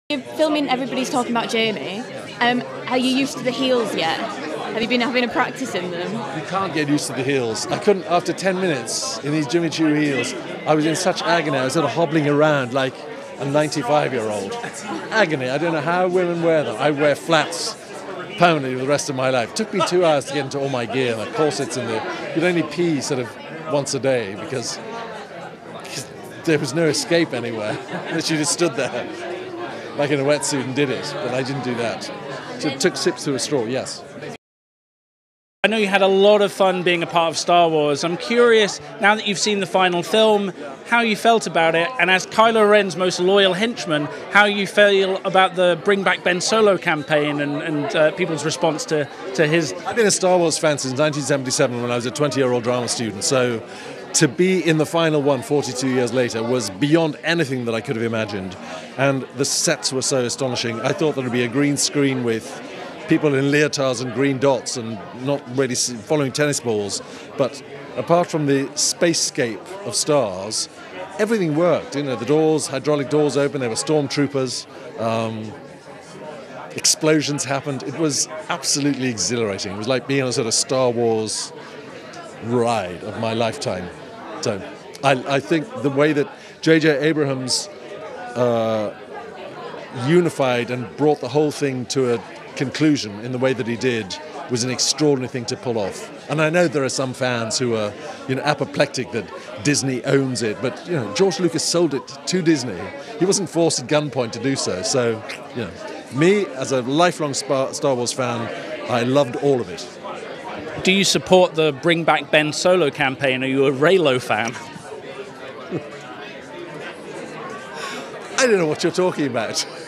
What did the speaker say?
You're filming Everybody's Talking About Jamie. Are you used to the heels yet? Have you been having a practice in them? You can't get used to the heels. I couldn't, after 10 minutes in these Jimmy Choo heels, I was in such agony. I was sort of hobbling around like a 95-year-old. Agony. I don't know how women wear them. I wear flats permanently for the rest of my life. It took me 2 hours to get into all my gear, my corsets and you'd only pee sort of once a day because there was no escape anywhere. You just stood there like in a wetsuit and did it, but I didn't do that. So it took sips through a straw, yes. I know you had a lot of fun being a part of Star Wars. I'm curious, now that you've seen the final film, how you felt about it, and as Kylo Ren's most loyal henchman, how you feel about the Bring Back Ben Solo campaign and people's response to his... I've been a Star Wars fan since 1977 when I was a 20-year-old drama student, so to be in the final one 42 years later was beyond anything that I could have imagined. And the sets were so astonishing. I thought there would be a green screen with people in leotards and green dots and not really following tennis balls. But apart from the spacescape of stars, everything worked. You know, the doors, hydraulic doors open, there were stormtroopers, explosions happened. It was absolutely exhilarating. It was like being on a sort of Star Wars ride of my lifetime. So I think the way that J.J. Abrams unified and brought the whole thing to a conclusion in the way that he did was an extraordinary thing to pull off. And I know there are some fans who are, apoplectic that Disney owns it, but George Lucas sold it to Disney. He wasn't forced at gunpoint to do so. So, me as a lifelong Star Wars fan, I loved all of it. Do you support the Bring Back Ben Solo campaign? Are you a Reylo fan? I don't know what you're talking about.